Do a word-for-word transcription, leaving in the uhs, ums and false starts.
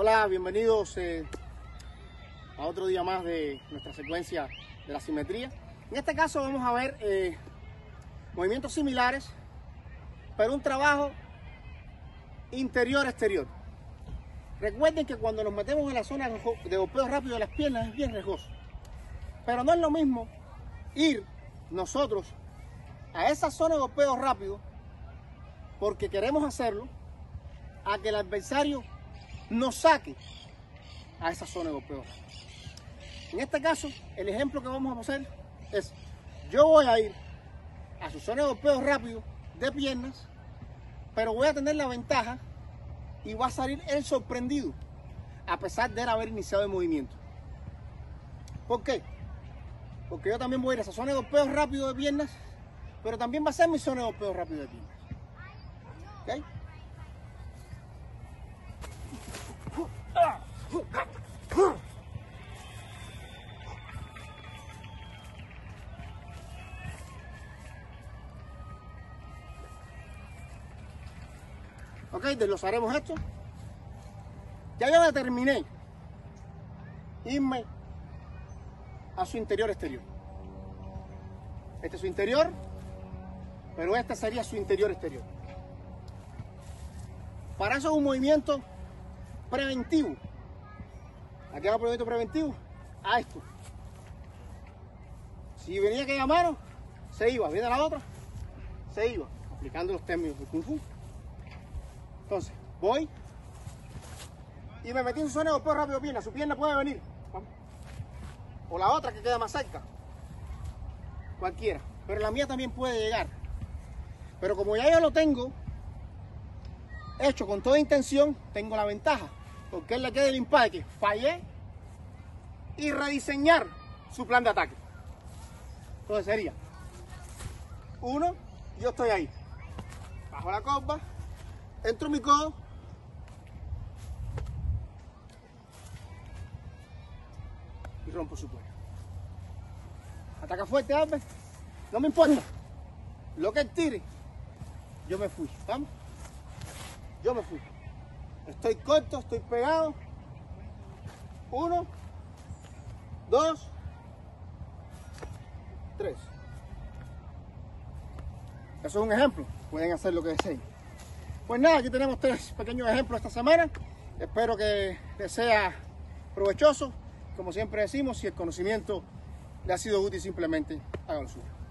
Hola, bienvenidos eh, a otro día más de nuestra secuencia de la simetría. En este caso vamos a ver eh, movimientos similares, pero un trabajo interior-exterior. Recuerden que cuando nos metemos en la zona de golpeo rápido de las piernas es bien riesgoso, pero no es lo mismo ir nosotros a esa zona de golpeo rápido porque queremos hacerlo, a que el adversario nos saque a esa zona de golpeo rápido. En este caso, el ejemplo que vamos a hacer es: yo voy a ir a su zona de golpeo rápido de piernas, pero voy a tener la ventaja y va a salir él sorprendido, a pesar de él haber iniciado el movimiento. ¿Por qué? Porque yo también voy a ir a esa zona de golpeo rápido de piernas, pero también va a ser mi zona de golpeo rápido de piernas. ¿Ok? Ok, desglosaremos esto. Ya yo determiné irme a su interior exterior. Este es su interior, pero este sería su interior exterior. Para eso es un movimiento preventivo. Aquí es un movimiento preventivo a esto. Si venía aquella mano, se iba. Viene la otra, se iba. Aplicando los términos del Kung Fu. Entonces, voy y me metí en su zona de golpeo rápido pierna. Su pierna puede venir. Vamos. O la otra que queda más cerca. Cualquiera. Pero la mía también puede llegar. Pero como ya yo lo tengo hecho con toda intención, tengo la ventaja. Porque él le queda el impacto que fallé y rediseñar su plan de ataque. Entonces sería uno, yo estoy ahí. Bajo la copa. Entro mi codo y rompo su cuello. Ataca fuerte, Albert. No me importa. Lo que él tire, yo me fui. ¿Vamos? Yo me fui. Estoy corto, estoy pegado. Uno, dos, tres. Eso es un ejemplo. Pueden hacer lo que deseen. Pues nada, aquí tenemos tres pequeños ejemplos esta semana. Espero que les sea provechoso. Como siempre decimos, si el conocimiento le ha sido útil, simplemente hágalo suyo.